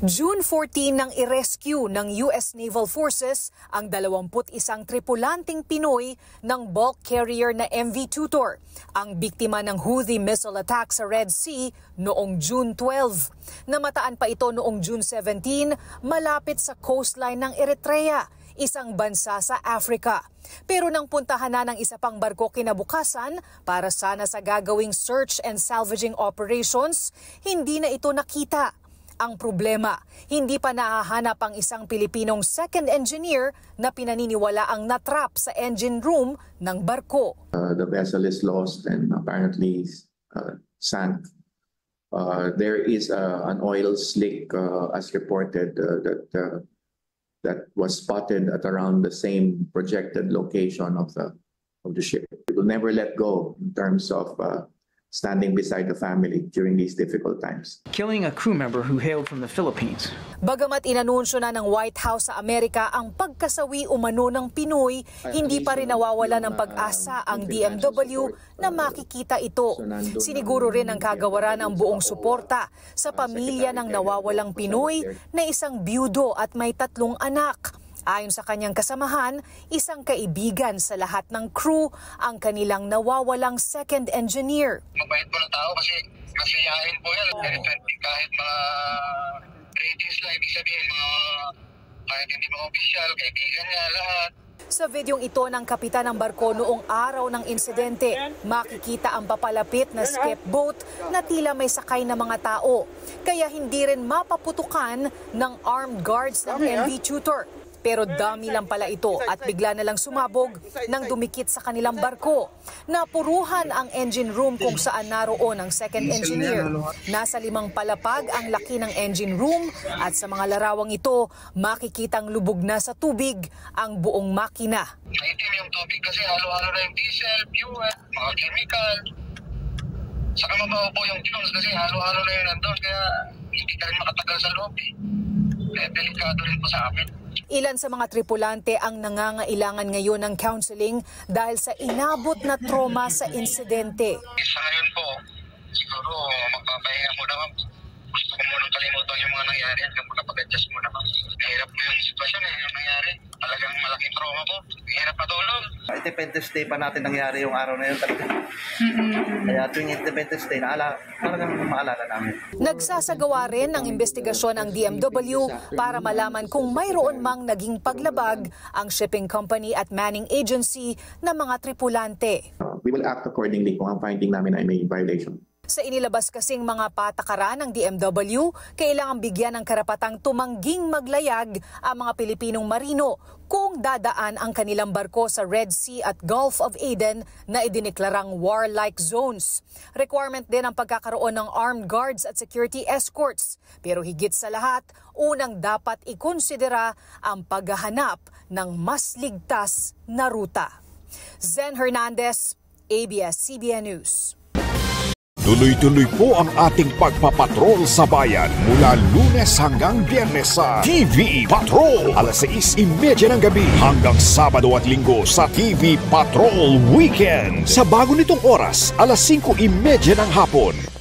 June 14 nang i-rescue ng US Naval Forces ang 21 tripulanting Pinoy ng bulk carrier na MV Tutor, ang biktima ng Houthi missile attack sa Red Sea noong June 12. Namataan pa ito noong June 17 malapit sa coastline ng Eritrea, isang bansa sa Africa. Pero nang puntahan na ng isa pang barko kinabukasan para sana sa gagawing search and salvaging operations, hindi na ito nakita. Ang problema, hindi pa nahahanap ang isang Pilipinong second engineer na pinaniniwala ang natrap sa engine room ng barko. The vessel is lost and apparently sank. There is an oil slick as reported that was spotted at around the same projected location of the ship. We will never let go in terms of standing beside the family during these difficult times. Killing a crew member who hailed from the Philippines. Bagamat inanunsyo na ng White House sa Amerika ang pagkasawi umano ng Pinoy, hindi pa rin nawawala ng pag-asa ang DMW na makikita ito. Siniguro rin ang kagawaran ng buong suporta sa pamilya ng nawawalang Pinoy na isang byudo at may 3 anak. Ayon sa kanyang kasamahan, isang kaibigan sa lahat ng crew ang kanilang nawawalang second engineer. Mabait po ng tao kasi masiyahin po yan. Kahit mga ratings lang, ibig sabihin kahit hindi mga opisyal, kaibigan niya, lahat. Sa videong ito ng kapitan ng barko noong araw ng insidente, makikita ang papalapit na skip boat na tila may sakay na mga tao. Kaya hindi rin mapaputukan ng armed guards ng MV Tutor. Pero dami lang pala ito at bigla na lang sumabog nang dumikit sa kanilang barko. Napuruhan ang engine room kung saan naroon ang second engineer. Nasa 5 palapag ang laki ng engine room at sa mga larawang ito, makikitang lubog na sa tubig ang buong makina. Maitim yung tubig kasi halo-halo na yung diesel, fuel, mga chemical. Saka mabaho po yung fumes kasi halo-halo na yun nandun kaya hindi ka rin makatagal sa loob. Kaya delikado rin po sa amin. Ilan sa mga tripulante ang nangangailangan ngayon ng counseling dahil sa inabot na trauma sa insidente. Sa ngayon po, siguro magpapahinga mo naman. Gusto ko munang kalimutan yung mga nangyari at kapag-adjust mo naman. Mahirap po yung sitwasyon yung nangyari. Talagang malaking trauma po. Mahirap patulog. Independence Day pa natin nangyari yung araw na yun talaga. Kaya tuwing Independence Day, talagang maalala namin. Nagsasagawa rin ng investigasyon ang DMW para malaman kung mayroon mang naging paglabag ang shipping company at manning agency ng mga tripulante. We will act accordingly kung ang finding namin ay may violation. Sa inilabas kasing mga patakaran ng DMW, kailangang bigyan ng karapatang tumangging maglayag ang mga Pilipinong marino kung dadaan ang kanilang barko sa Red Sea at Gulf of Aden na idineklarang warlike zones. Requirement din ang pagkakaroon ng armed guards at security escorts. Pero higit sa lahat, unang dapat ikonsidera ang paghahanap ng mas ligtas na ruta. Zen Hernandez, ABS-CBN News. Tuloy-tuloy po ang ating pagpapatrol sa bayan mula Lunes hanggang Biyernes sa TV Patrol. Alas 6:30 ng gabi hanggang Sabado at Linggo sa TV Patrol Weekend. Sa bago nitong oras, alas 5:30 ng hapon.